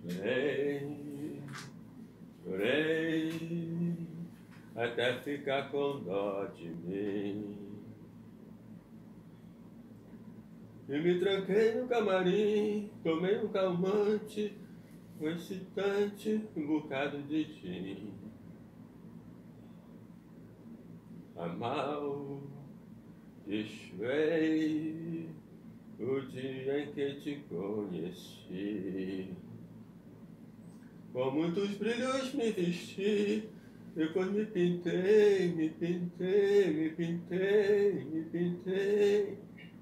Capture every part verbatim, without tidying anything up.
Chorei, chorei, até ficar com dó de mim. E me tranquei no camarim, tomei um calmante, um excitante, um bocado de gin. Amaldiçoei o dia em que te conheci. Com muitos brilhos me vesti, depois me pintei, me pintei, me pintei, me pintei.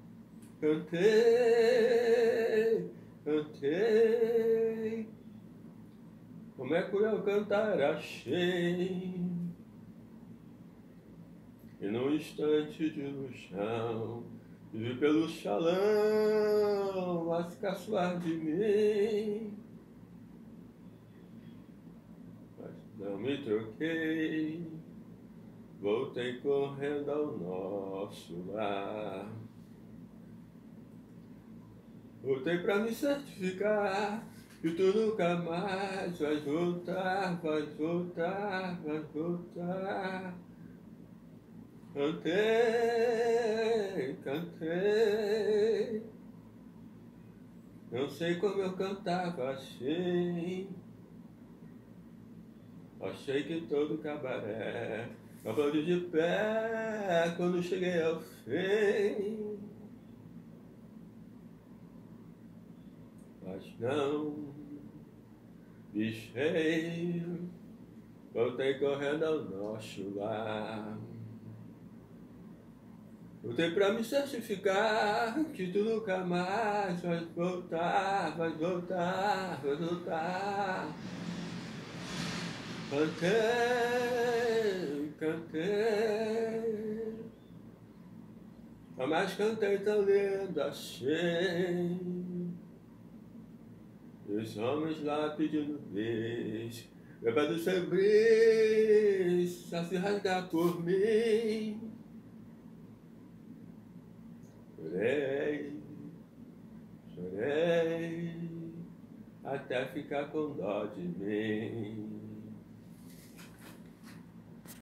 Cantei, cantei, como é que eu cantar achei. E num instante de luxão, vi pelo salão as caçoar de mim. Mas não me troquei, voltei correndo ao nosso lar. Voltei pra me certificar que tu nunca mais vais voltar, vais voltar, vais voltar. Cantei, cantei, não sei como eu cantava assim. Achei que todo cabaré acabou de pé quando cheguei ao fim. Mas não, bicheiro, voltei correndo ao nosso lar. Voltei pra me certificar que tu nunca mais vais voltar, vais voltar, vais voltar. Cantei, cantei, jamais cantei tão lindo assim. E os homens lá pedindo bis, bebendo febris, a se rasgar por mim. Chorei, chorei, até ficar com dó de mim.